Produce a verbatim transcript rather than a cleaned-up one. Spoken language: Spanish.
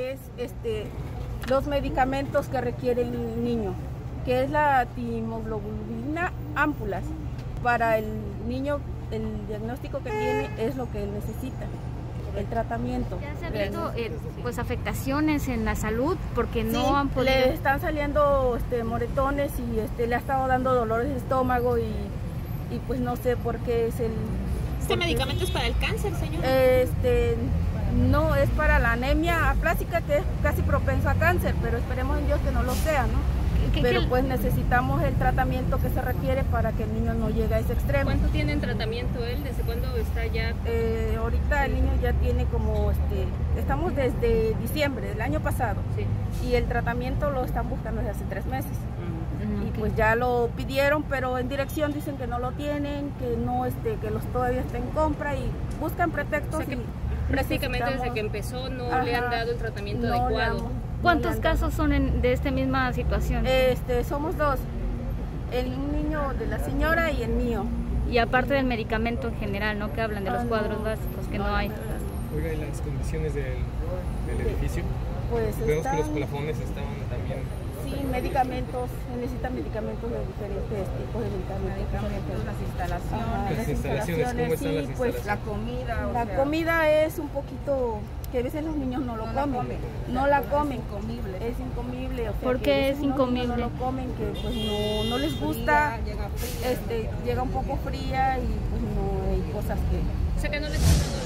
que es este, los medicamentos que requiere el niño, que es la timoglobulina ámpulas. Para el niño, el diagnóstico que tiene es lo que él necesita, el tratamiento. ¿Ya se ha visto eh, pues afectaciones en la salud porque no sí, han podido? Le están saliendo este, moretones y este, le ha estado dando dolores de estómago y, y pues no sé por qué es el... ¿Este medicamento es para el cáncer, señor? Este, no, es para la anemia aplástica, que es casi propenso a cáncer, pero esperemos en Dios que no lo sea, ¿no? ¿Qué, pero qué? pues necesitamos el tratamiento que se requiere para que el niño no llegue a ese extremo. ¿Cuánto tiene en tratamiento él? ¿Desde cuándo está ya? Eh, ahorita el niño ya tiene como, este, estamos desde diciembre del año pasado, Sí. y el tratamiento lo están buscando desde hace tres meses. Uh-huh. Y pues ya lo pidieron, pero en dirección dicen que no lo tienen, que no, este, que los todavía está en compra y buscan pretextos. O sea que y prácticamente desde que empezó no Ajá, le han dado el tratamiento no adecuado. le han- ¿Cuántos no le han casos son en, de esta misma situación? Este, somos dos, el niño de la señora y el mío. Y aparte del medicamento en general, ¿no? Que hablan de los Ah, cuadros no, básicos que no hay. Oiga, ¿y las condiciones del, del edificio? Pues Vemos están, que los plafones estaban también... sí, medicamentos, necesitan medicamentos de diferentes tipos de medicamentos. Las instalaciones, Ajá, Las instalaciones, ¿cómo están sí, las pues, instalaciones? la comida, o la sea, comida es un poquito, que a veces los niños no lo no la comen, comen. no la comen, es incomible. es incomible. O sea, ¿Por que qué a veces es unos niños incomible? No lo comen, que pues no, no les gusta, Fría, llega fría, este, llega un poco fría y pues no hay cosas que... O sea que no le están dando